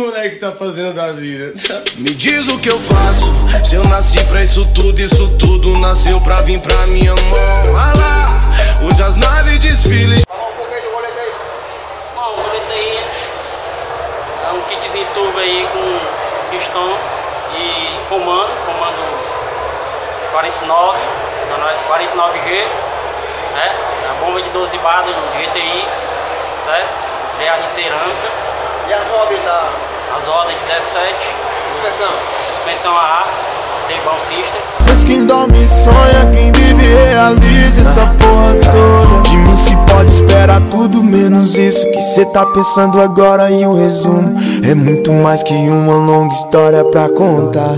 moleque tá fazendo da vida? Me diz o que eu faço, se eu nasci pra isso tudo nasceu pra vir pra minha mão. Ah lá, hoje as naves desfilam. Fala um pouco aí do rolete aí. Bom, o rolete aí é um kitzinho turbo aí com pistão e comando 49, 49G, né? A bomba de 12 bar do GTI, certo? Embreagem cerâmica. E as rodas da... As rodas 17. Suspensão AA, T-Bone System. Pois quem dorme sonha, quem vive realiza essa porra toda. De mim se pode esperar tudo menos isso que cê tá pensando agora. E um resumo é muito mais que uma longa história pra contar.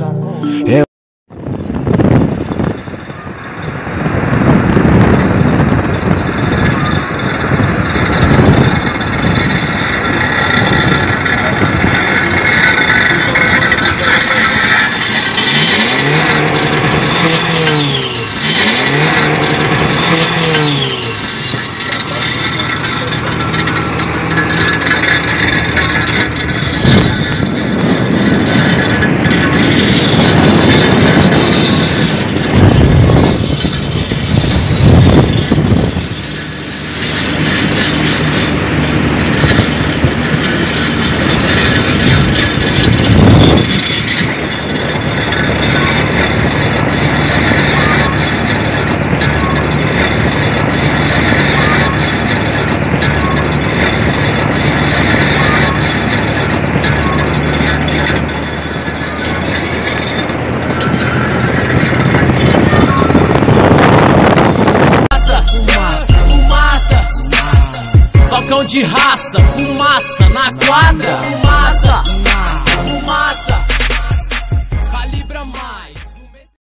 Socão de raça, fumaça na quadra.